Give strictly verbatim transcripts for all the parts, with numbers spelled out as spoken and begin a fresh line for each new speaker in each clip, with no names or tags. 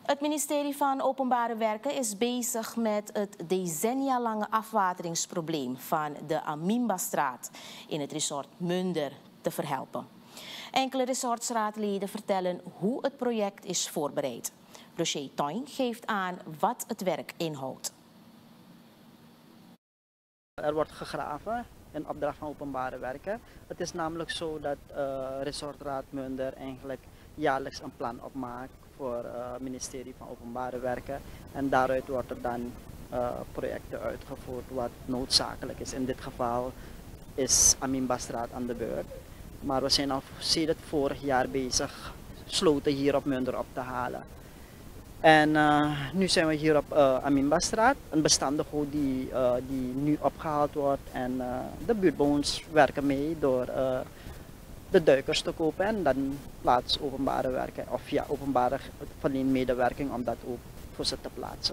Het ministerie van Openbare Werken is bezig met het decennialange afwateringsprobleem van de Amimbastraat in het resort Munder te verhelpen. Enkele resortsraadleden vertellen hoe het project is voorbereid. Roger Toijn geeft aan wat het werk inhoudt.
Er wordt gegraven in opdracht van Openbare Werken. Het is namelijk zo dat uh, Resortraad Munder eigenlijk jaarlijks een plan opmaakt voor het uh, ministerie van Openbare Werken. En daaruit wordt er dan uh, projecten uitgevoerd wat noodzakelijk is. In dit geval is Amimbastraat aan de beurt. Maar we zijn al sinds vorig jaar bezig sloten hier op Munder op te halen. En uh, nu zijn we hier op uh, Amimbastraat, een bestaande goed die, uh, die nu opgehaald wordt. En uh, de buurtbewoners werken mee door uh, de duikers te kopen en dan plaats Openbare Werken of via Openbare verleen medewerking om dat ook voor ze te plaatsen.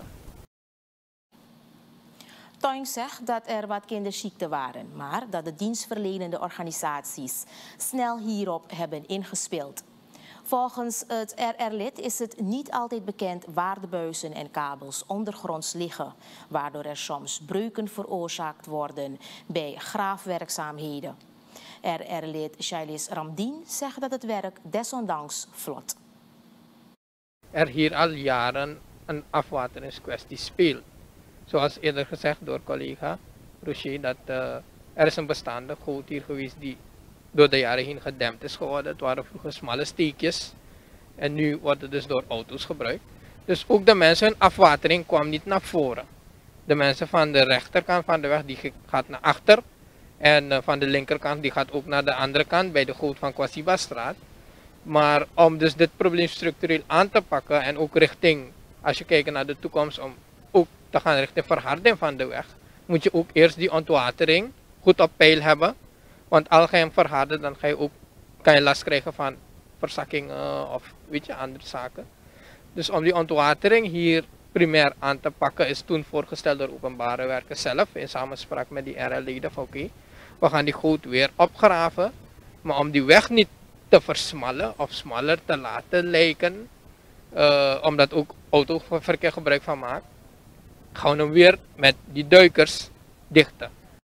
Toijn zegt dat er wat kinderziekten waren, maar dat de dienstverlenende organisaties snel hierop hebben ingespeeld. Volgens het R R-lid is het niet altijd bekend waar de buizen en kabels ondergronds liggen, waardoor er soms breuken veroorzaakt worden bij graafwerkzaamheden. R R-lid Shailis Ramdien zegt dat het werk desondanks vlot.
Er hier al jaren een afwateringskwestie speelt. Zoals eerder gezegd door collega Rocher, dat uh, er is een bestaande goot hier geweest die door de jaren heen gedempt is geworden. Het waren vroeger smalle steekjes en nu wordt het dus door auto's gebruikt. Dus ook de mensen, hun afwatering kwam niet naar voren. De mensen van de rechterkant van de weg die gaat naar achter en uh, van de linkerkant die gaat ook naar de andere kant bij de goot van Kwasibastraat. Maar om dus dit probleem structureel aan te pakken en ook richting, als je kijkt naar de toekomst, om ook te gaan richting verharding van de weg, moet je ook eerst die ontwatering goed op peil hebben. Want als je hem verharden, dan ga je ook, kan je last krijgen van verzakkingen of weet je, andere zaken. Dus om die ontwatering hier primair aan te pakken is toen voorgesteld door Openbare Werken zelf in samenspraak met die R L-leden van oké, we gaan die goot weer opgraven, maar om die weg niet te versmallen of smaller te laten lijken, uh, omdat ook autoverkeer gebruik van maakt, gaan we hem weer met die duikers dichten.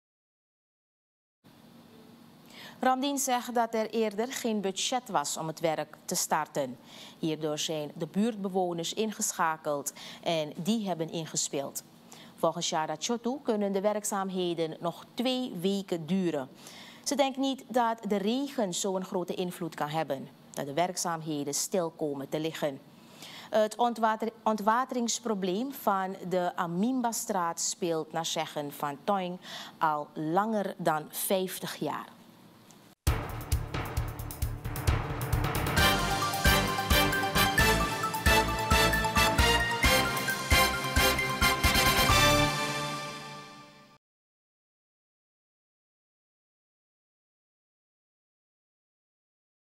Ramdien zegt dat er eerder geen budget was om het werk te starten. Hierdoor zijn de buurtbewoners ingeschakeld en die hebben ingespeeld. Volgens Shara Chotu kunnen de werkzaamheden nog twee weken duren. Ze denkt niet dat de regen zo'n grote invloed kan hebben, dat de werkzaamheden stil komen te liggen. Het ontwater ontwateringsprobleem van de Amimbastraat speelt naar zeggen van Toijn al langer dan vijftig jaar.